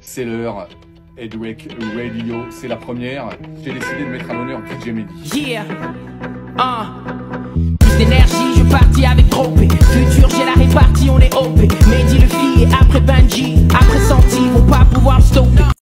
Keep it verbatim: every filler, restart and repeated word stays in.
C'est l'heure. Edwek Radio, c'est la première. J'ai décidé de mettre à l'honneur D J Mehdi. Yeah, uh. Plus d'énergie, je partis avec trop. Futur, j'ai la répartie, on est O P.